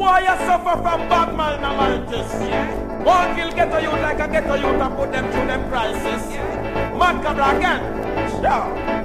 Boy, you suffer from bad malnourishes. One kill ghetto youth like a ghetto youth and put them through them crisis. Mad Cabra again. Sure.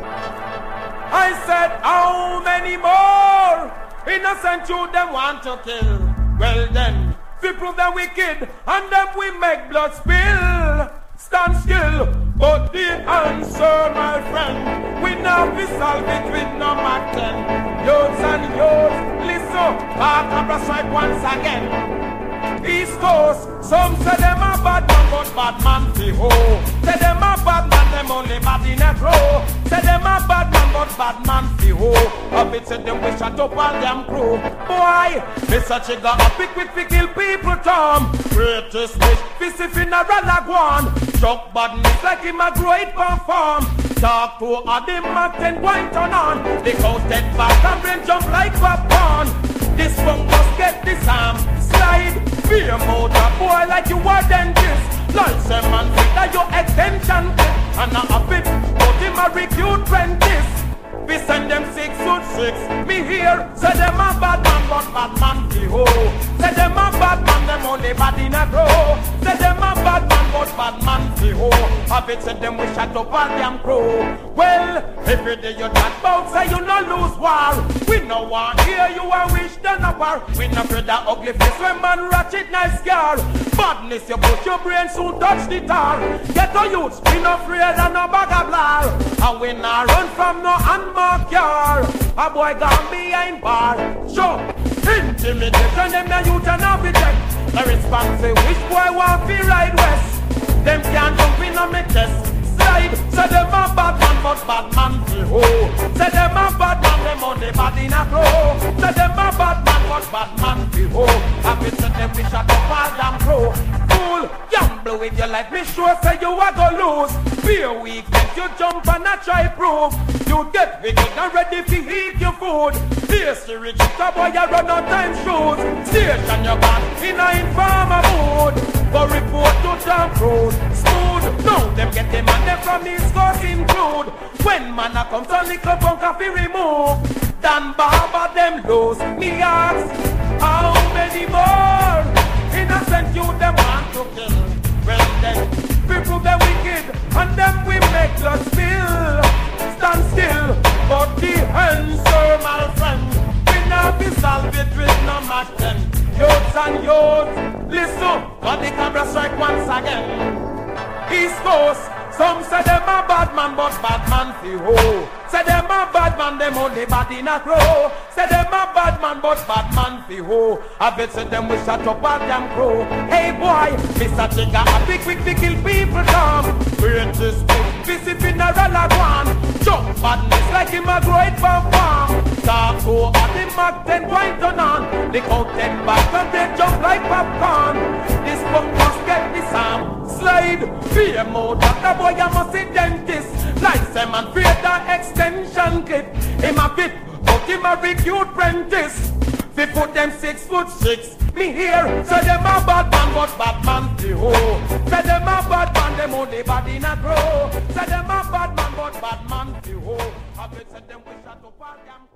I said, how many more innocent youth them want to kill? Well then, we prove them wicked and then we make blood spill. Stand still, but the answer, my friend, we now be solve it with no Mac 10. Youths and youths, listen, Cabra strike once again. East Coast, some say them a bad man, but bad man fi ho. Say them a bad man, them only bad in a row. Say them a bad man, but bad man fi ho. A bit say them we shut up all them crew. Boy, Mr. Chigga a pick with fi kill people Tom. Greatest wish, fi funeral a go on. Chuck badness like him a grow it perform. Talk to a them a 10 point on. The coat head back and brain jump like popcorn. This funk must get this arm slide. Be a motor boy like you are dentist. Like some man fit that your extension clip. And I have it, put him a recruit apprentice. We send them 6 foot 6. Me here, say them a bad man, but bad man fi ho. Say them a bad man, them only bad in a row. Say them a bad man, but bad man fi ho. Have it said them we shut up all damn crew. Well, every day you talk about say you no lose war. We no want hear you and wish them a war. We no afraid that ugly face when man ratchet nice scar. Badness you put your brain soon touch the tar. Get a youth, we no afraid of no bag of blar. And we not run from no unmarked car. A boy gone behind bar. Sure, intimidation them the youth and have it check. The response say which boy want fi ride west. Them can't jump in on me chest. Slide, say them a bad man but bad man fi ho. Say them a bad man, them only bad in a crow. Say them a bad man but bad man fi ho. Have it said them we shut up all damn crow. Fool, gamble with your life, me sure say you a go lose. Be a weak, make you jump and a try prove. You get wicked and ready to eat your food. Here's the rich, a boy you run out time shoes. Station your back in a informer mood. Go report to Tom Cruise. Smooth, now them get them and them from East Coast include. When man a comes on little bunker fi remove. Dan Barber them lose. Me ask, how many more innocent youth them want to kill? Well then, we prove them wicked and them we make blood spill. Stand still, but the answer, my friend, we now be solve it with no Mac 10. Youths and youths, listen, got the Cabra strike once again. East Coast, some say them a bad man, but bad man fi ho. Say them a bad man, them only bad in a crow. Say them a bad man, but bad man fi ho. I bet say them we shut up all damn crow. Hey boy, Mr. Chigga a big quick to kill people come. Greatest big, visit funeral a go on. Jump badness like him a grow it from farm. Talk to a the Mac 10 point on. The coat 10 back and they jump like popcorn. This book must get this arm slide. Be a motor, the boy a must see dentist. Like some man fear the extension clip. Him a fit, but him a recruit apprentice. We put them 6 foot 6. Me here, say them a bad man, but bad man fi ho. Say them a bad man, them only bad in a grow. Say them a bad man, but bad man fi ho. I bet say them we shut up all damn.